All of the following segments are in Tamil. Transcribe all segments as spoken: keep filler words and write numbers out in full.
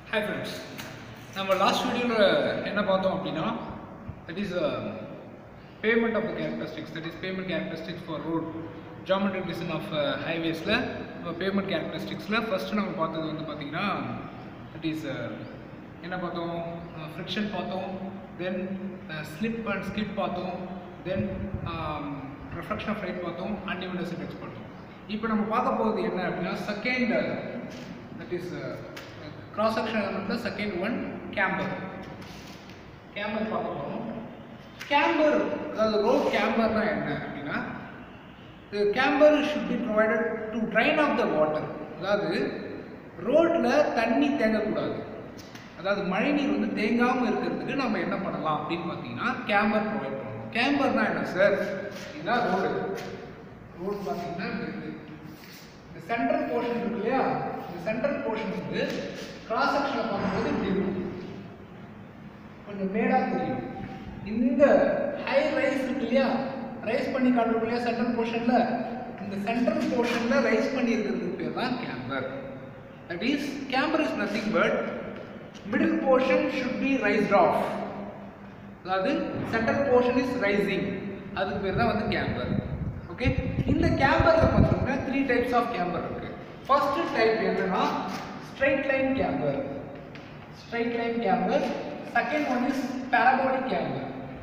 Hi friends, நம்ம last video என்ன பார்த்தோம் அப்படின்னா that is a pavement of the characteristics, that is pavement characteristics for road geometric design of uh, highways ல pavement characteristics ல first நம்ம பார்த்தது வந்து பாத்தீங்கன்னா that is uh, என்ன பார்த்தோம் uh, friction பார்த்தோம், then uh, slip and skid பார்த்தோம், then um, refraction of light பார்த்தோம், unevenness index பார்த்தோம். இப்போ நம்ம பார்க்க போகிறது என்ன அப்படின்னா second uh, that is uh, cross section element the second one camber. Camber பார்க்க போறோம். Camber அதாவது road camber னா என்ன அப்படின்னா the camber should be provided to drain off the water. அதாவது ரோட்ல தண்ணி தேங்க கூடாது. அதாவது மழை நீர் வந்து தேங்காம இருக்கிறதுக்கு நம்ம என்ன பண்ணலாம் அப்படின்னு பார்த்தீங்கன்னா camber provide பண்ணணும். Camber னா என்ன சார்? இதுதான் ரோடு. ரோட் பார்த்தீங்கன்னா இந்த சென்ட்ரல் போர்ஷன் இருக்கு இல்லையா? இந்த சென்ட்ரல் போர்ஷன் வந்து கிராஸ் செக்ஷன்ல பார்க்கும்போது இப்படி இருக்கும், கொஞ்சம் மேடா தெரியும். இந்த ஹை ரைஸ் இருக்கு இல்லையா, ரைஸ் பண்ணி காட்டுறோம் இல்லையா சென்ட்ரல் போர்ஷன்ல, இந்த சென்ட்ரல் போர்ஷன்ல ரைஸ் பண்ணி இருக்கிறதுக்கு பேர் தான் camber. That is camber is nothing but middle portion should be raised off. அதாவது சென்ட்ரல் போர்ஷன் இஸ் ரைசிங், அதுக்கு பேர் தான் வந்து கேம்பர். ஓகே, இந்த கேம்பர்ல பார்த்தீங்கன்னா த்ரீ டைப்ஸ் ஆஃப் கேம்பர் இருக்கு. ஃபர்ஸ்ட் டைப் என்னன்னா straight line camber. Straight line camber. Second one is parabolic camber.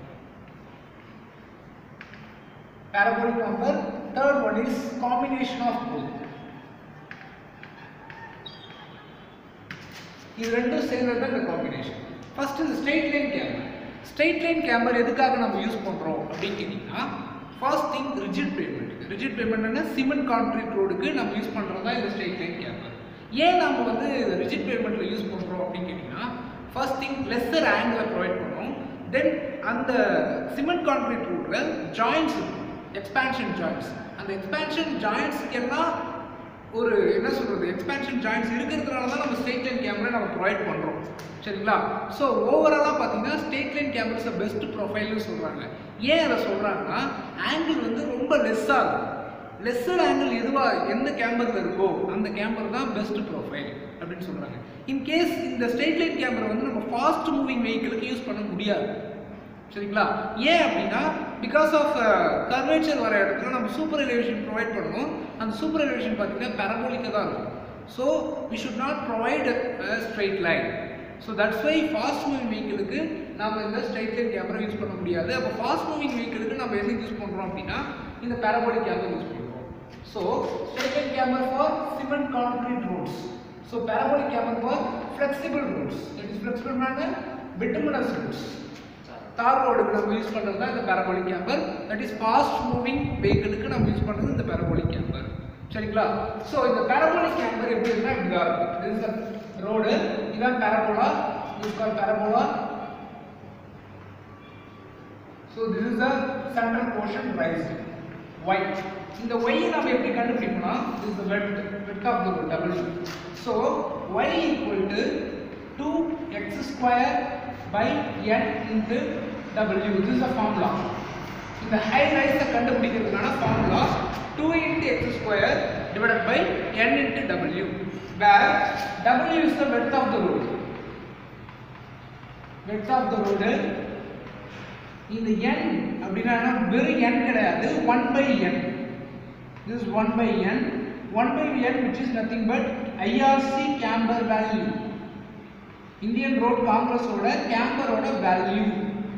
Parabolic camber. Third one is combination of both. இது ரெண்டும் சேர்ந்தது தான் இந்த காம்பினேஷன். ஃபர்ஸ்ட் இந்த straight line camber. Straight line camber எதுக்காக நம்ம யூஸ் பண்றோம் அப்படின்னு கேட்டீங்கன்னா, ஃபர்ஸ்ட் திங் ரிஜிட் பேமெண்ட். ரிஜிட் பேமெண்ட்னா சிமெண்ட் கான்கிரீட் ரோடுக்கு நம்ம யூஸ் பண்றது தான் இந்த ஸ்ட்ரெயிட் லைன் கேம்பர். ஏன் நம்ம வந்து ரிஜிட் பேமெண்ட்ல யூஸ் பண்றோம் அப்படின்னு கேட்டீங்கன்னா, first thing lesser angle provide பண்ணும். தென் அந்த சிமெண்ட் கான்கிரீட் ரோட்ல ஜாயிண்ட்ஸ் இருக்கும், எக்ஸ்பான்ஷன் ஜாயிண்ட்ஸ். அந்த எக்ஸ்பான்ஷன் ஜாயிண்ட்ஸ்க்கு எல்லாம் ஒரு என்ன சொல்றது, எக்ஸ்பான்ஷன் ஜாயிண்ட்ஸ் இருக்கிறதுனால தான் நம்ம ஸ்ட்ரெயிட் லைன் கேமரா நம்ம ப்ரொவைட் பண்றோம். சரிங்களா? ஸோ ஓவராலாக பார்த்தீங்கன்னா straight line camber is best ப்ரொஃபைல்னு சொல்றாங்க. ஏன் அதை சொல்றாங்கன்னா, ஆங்கிள் வந்து ரொம்ப லெஸ்ஸாக இருக்கும். லெஸ்ஸர் ஆங்கிள் எதுவா எந்த கேம்பர்ல இருக்கோ அந்த கேம்பர் தான் பெஸ்ட் ப்ரொஃபைல் அப்படின்னு சொல்றாங்க. இன் கேஸ் இந்த ஸ்ட்ரெயிட் லைன் கேமரா வந்து நம்ம ஃபாஸ்ட் மூவிங் வெஹிக்கிளுக்கு யூஸ் பண்ண முடியாது. சரிங்களா? ஏன் அப்படின்னா, பிகாஸ் ஆஃப் கர்வேச்சர் வர இடத்துல நம்ம சூப்பர் எலிவேஷன் ப்ரொவைட் பண்ணணும். அந்த சூப்பர் எலிவேஷன் பார்த்தீங்கன்னா பேரபோலிக்காக தான் இருக்கும். So we should not provide a straight line. So that's why fast moving வெஹிக்கிளுக்கு நம்ம இந்த ஸ்ட்ரெயிட் லைன் கேமரா யூஸ் பண்ண முடியாது. அப்போ ஃபாஸ்ட் மூவிங் வெஹிக்கிளுக்கு நம்ம எதுக்கு யூஸ் பண்ணுறோம் அப்படின்னா இந்த பேரபோலிக் கேமரா யூஸ் பண்ணுறோம். So, straight line camber for cement concrete roads. So, parabolic camber for flexible roads. It is flexible manner bituminous roads. Tar road க்கு நம்ம யூஸ் பண்றது தான் இந்த parabolic camber. That is fast moving vehicle க்கு நம்ம யூஸ் பண்றது இந்த parabolic camber. சரிங்களா? So, இந்த parabolic camber எப்படி இருக்குன்னா இப்படி தான் இருக்கும். This is the road. இதான் parabola. This is called parabola. So, this is the central portion raised. Y. இந்த y நாம எப்படி கண்டுபிடிக்கணும்? this is the width width of the road w. so y equal to two x square by n into w. this is the formula. இந்த high rise கண்டுபிடிக்கிறதுக்கான formula two into x square divided by n into w, where w is the width of the road. width of the road. இந்த n அப்படினா வெறும் n கிடையாது, one by n. This is one by n. one by n which is nothing but I R C camber value. Indian Road Congress oda camber oda value.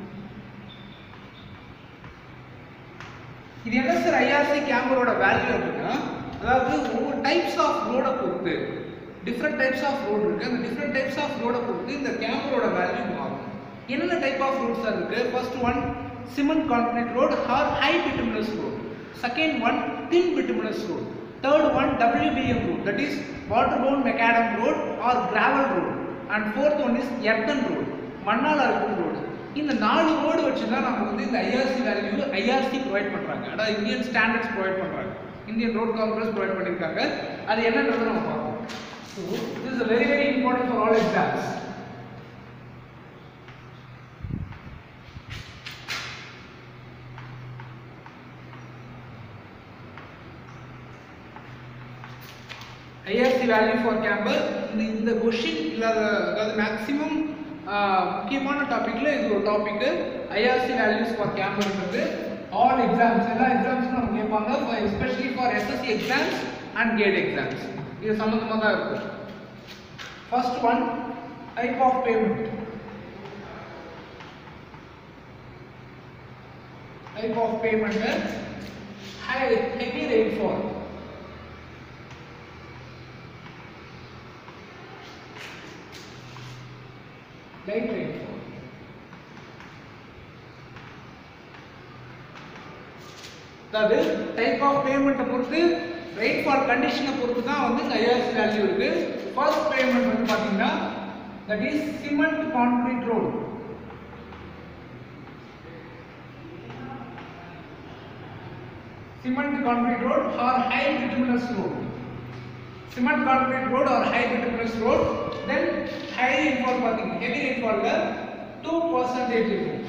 இது என்ன sir I R C camber oda value அப்படினா, அதாவது ஒவ்வொரு டைப்ஸ் ஆஃப் ரோட பொறுத்து டிஃபரண்ட் டைப்ஸ் ஆஃப் ரோட் இருக்கு. அந்த டிஃபரண்ட் டைப்ஸ் ஆஃப் ரோட பொறுத்து இந்த camber oda value மாறும். என்னென்ன டைப் ஆஃப் ரோட்ஸ் இருக்கு? First one cement concrete road or high bituminous road. Second one thin bituminous road. Third one W B M road, that is waterborne macadam road or gravel road. And fourth one is earthen road, மண்ணால இருக்கும் ரோடு. இந்த நாலு ரோடு வச்சு தான் நம்ம வந்து இந்த I R C value I R C provide பண்றாங்க. அதாவது இந்தியன் ஸ்டாண்டர்ட்ஸ் ப்ரொவைட் பண்றாங்க, இந்தியன் ரோட் காங்கிரஸ் ப்ரொவைட் பண்ணிருக்காங்க. அது என்னன்றது நம்ம பார்ப்போம். So this is very very important for all exams. I R C value for camber. இந்த கொஸ்டின் இல்லாத அதாவது மேக்ஸிமம் முக்கியமான டாபிக்ல இது ஒரு topic. I R C values for camberன்றது all exams எல்லா எக்ஸாம்ஸ்க்கும் நம்ம கேட்பாங்க, especially for S S C exams and gate exams. இது சம்பந்தமா தான் இருக்கும். First one, type of payment. Type of payment is high heavy rainfall. Light rainfall. That is type of payment பொறுத்து rainfall condition பொறுத்து தான் வந்து I R C value இருக்கு. First payment வந்து பாத்தீங்கன்னா that is cement concrete road. Cement concrete road or high bituminous road. Cement concrete road or high bituminous road. Then high rainfall பாத்தீங்கன்னா heavy rainfall ல two percent இருக்கும்.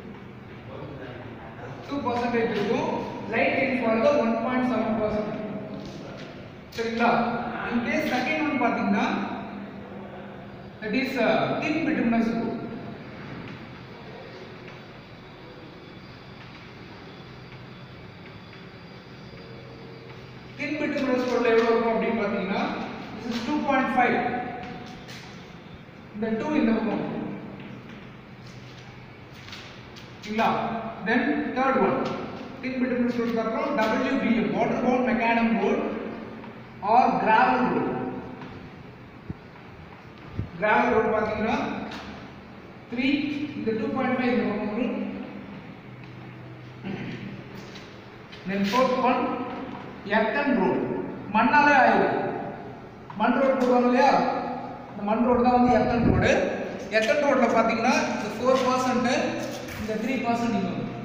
two percent இருக்கும். Light rainfall ல one point seven percent. சரிங்களா? In case second one பாத்தீங்கன்னா that is uh, thin bituminous road. Thin bituminous road எவ்வளவு இருக்கும் அப்படினு பாத்தீங்கன்னா this is two point five. இந்த two இந்த பக்கம். சரிங்களா? Then third one thin bituminous road அப்புறம் W B M waterborne macadam road or gravel road. Gravel road பாத்தீங்கன்னா three இந்த two point five இந்த பக்கம் வரும். Then fourth one earthen road. மண்ணால ஆயிருக்கு. மண் ரோட் போடுவாங்க இல்லையா? இந்த மண் ரோடு தான் வந்து earthen road. earthen roadல பாத்தீங்கன்னா இந்த four percent இந்த three percent இங்க வரும்.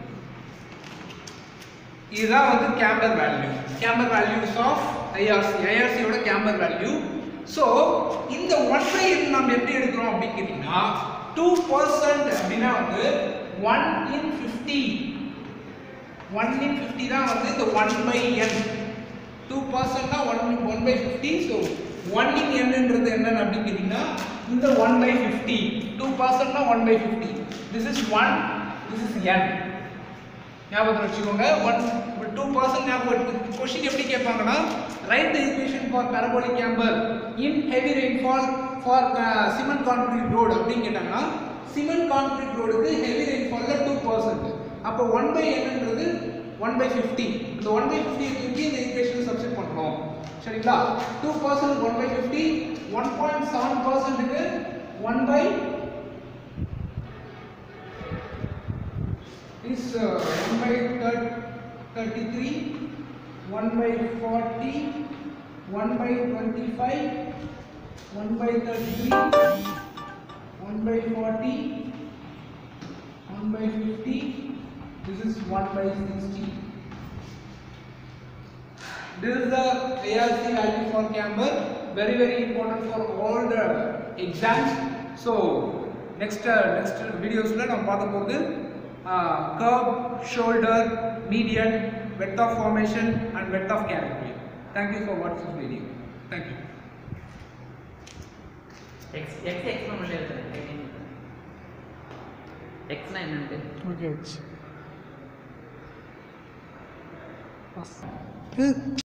இதுதான் வந்து camber value. Camber values of I R C. I R C ஓட camber value. So இந்த one by n நம்ம எப்படி எடுக்கிறோம் அப்படி கேட்டிங்கன்னா two percent அப்படினா வந்து one in fifty. one in fifty தான் வந்து இந்த one by n. two percent னா one by fifty. So one in n ன்றது என்னன்னு அப்படி கேட்டிங்கன்னா இந்த one by fifty. two percent னா one by fifty. This is one, this is n. ஞாபகம் வச்சுக்கோங்க. one two percent ஞாபகம். क्वेश्चन எப்படி கேட்பாங்கன்னா write the equation for parabolic camber in heavy rainfall for uh, cement concrete road அப்படினு கேட்டாங்கன்னா cement concrete roadக்கு heavy rainfallல two percent. அப்ப one by n ன்றது one by fifty. இந்த one by fifty தூக்கி இந்த ஈக்குவேஷன் சப்ஸ்டிட் பண்றோம். சரிங்களா? two percent one by fifty, one point seven percent க்கு one by is uh, one by thirty-three, one by forty, one by twenty-five, one by thirty-three, one by forty, one by fifty. This is one by sixty. This is the I R C value for camber. Very very important for all the exams. So next uh, next videos la nam paaka podu uh, curve, shoulder, median, width of formation and width of carriage. Thank you for watching this video. Thank you. X X X no male X na enante okay